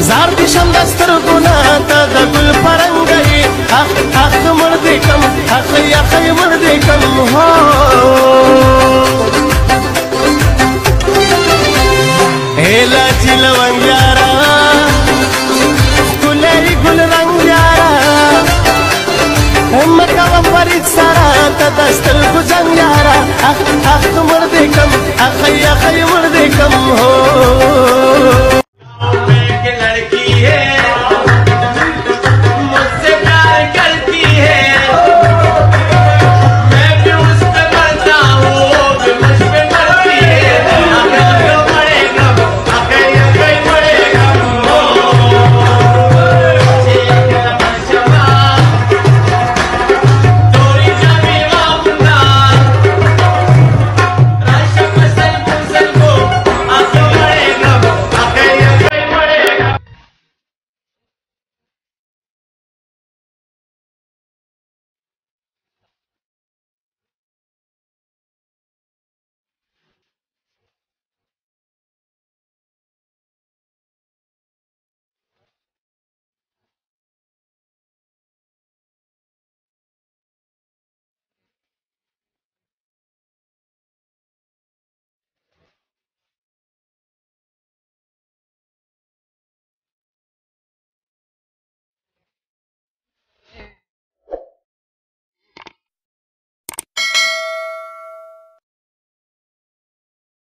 زار دي شم دستر گنا تا د گل پرنګي حق حق مرد کم حق یا خي مرد کم هو هلا چلوان یارا ګلې ګل رنگ یارا هم کا ورځ سره تا دستر